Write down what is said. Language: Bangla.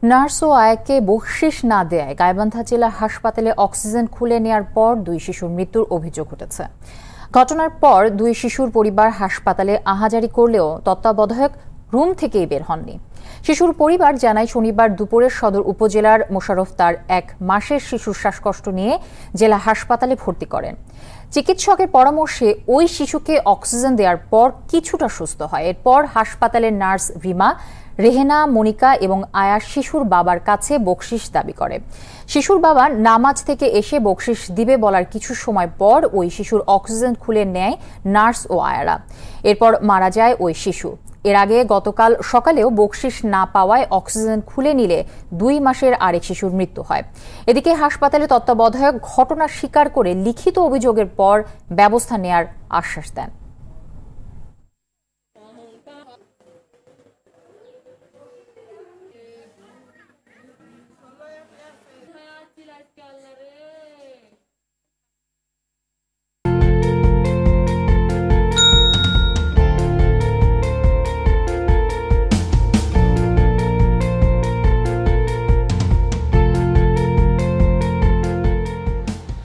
নার্স ও আয়াকে বকশিশ না দেয় গাইবান্ধা জেলা হাসপাতালে অক্সিজেন খুলে নেয়ার পর 2 শিশুর মৃত্যুর অভিযোগ উঠেছে। ঘটনার পর 2 শিশুর পরিবার হাসপাতালে আহাজারি করলেও তত্ত্বাবধায়ক রুম থেকেই বের হননি। শিশুর পরিবার জানায়, শনিবার দুপুরে সদর উপজেলার মোশাররফ তার 1 মাসের শিশুর শ্বাসকষ্ট নিয়ে জেলা হাসপাতালে ভর্তি করেন। চিকিৎসকের পরামর্শে ওই শিশুকে অক্সিজেন দেওয়ার পর কিছুটা সুস্থ হয়। এরপর হাসপাতালের নার্স রিমা, রেহেনা, মনিকা এবং আয়া শিশুর বাবার কাছে বকশিশ দাবি করে। শিশুর বাবা নামাজ থেকে এসে বকশিশ দিবে বলার কিছু সময় পর ওই শিশুর অক্সিজেন খুলে নেয় নার্স ও আয়ারা। এরপর মারা যায় ওই শিশু। এর আগে গতকাল সকালেও বকশিশ না পাওয়ায় অক্সিজেন খুলে নিলে 2 মাসের আরেক শিশুর মৃত্যু হয়। এদিকে হাসপাতালে তত্ত্বাবধায়ক ঘটনা স্বীকার করে লিখিত অভিযোগের পর ব্যবস্থা নেয়ার আশ্বাস দেন।